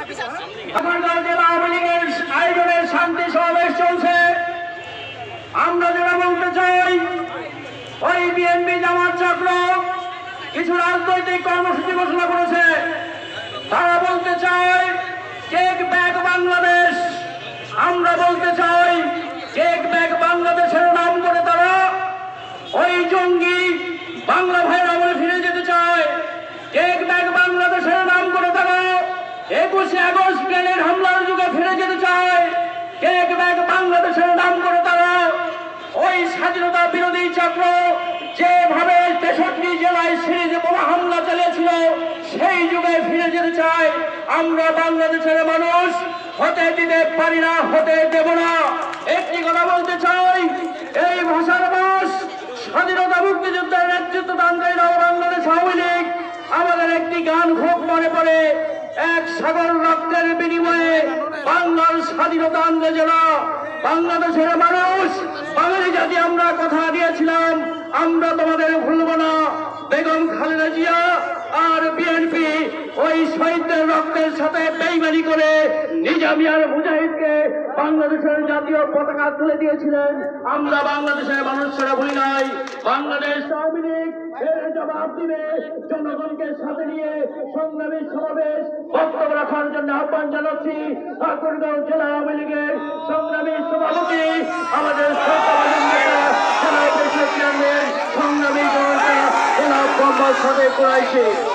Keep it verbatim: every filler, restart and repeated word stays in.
ঠাকুরগাঁও জেলা আওয়ামী লীগের আয়োজনে শান্তি সমাবেশ চলছে। আমরা যেটা বলতে চাই, ওই বিএনপি জামাত চক্র কিছু রাজনৈতিক কর্মসূচি ঘোষণা করেছে। তারা বলতে চায় টেক ব্যাক বাংলাদেশ। আমরা বলতে চাই টেক ব্যাক বাংলাদেশের নাম করে তারা ওই জঙ্গি বাংলা ভাইয়ের আমলে ফিরে যেতে চায়। টেক ব্যাক বাংলাদেশের নাম করে তারা একুশে আগস্ট গ্রেনেড হামলার যুগে ফিরে যেতে চায়। টেক ব্যাক বাংলাদেশের নাম করে তারা ওই স্বাধীনতা বিরোধী চক্র যেভাবে তেষট্টি জেলায় সিরিজে বোমা হামলা চালিয়েছিল সেই যুগে ফিরে যেতে চায়। আমরা বাংলাদেশের মানুষ হতে দিতে পারি না, হতে দেব না। একটি কথা বলতে চাই, এই ভাষার বাস স্বাধীনতা মুক্তিযুদ্ধের নেতৃত্ব দানকারী বাংলাদেশ আওয়ামী লীগ আমাদের একটি গান খুব মনে পড়ে, এক সাগর রক্তের বিনিময়ে বাংলার স্বাধীনতা আনলে যারা বাংলাদেশের মানুষ বাঙালি জাতি আমরা কথা দিয়েছিলাম আমরা তোমাদের ভুলব না। বেগম খালেদা জিয়া আর বিএনপি ওই শহীদদের রক্তের সাথে বেইমানি করে নিজামী আর মুজাহিদকে বাংলাদেশের জাতীয় পতাকা তুলে দিয়েছিলেন। আমরা বাংলাদেশের মানুষেরা ভুলি নাই। বাংলাদেশ আওয়ামী লীগ এর জবাব দিবে। জনগণকে সাথে নিয়ে সংগ্রামী সমাবেশ বক্তব্য রাখার জন্য আহ্বান জানাচ্ছি ঠাকুরগাঁও জেলা আওয়ামী লীগের সংগ্রামী সভাপতি আমাদের সংগ্রামী জনতা জনাব মোহাম্মদ সাদেক কুরাইশি।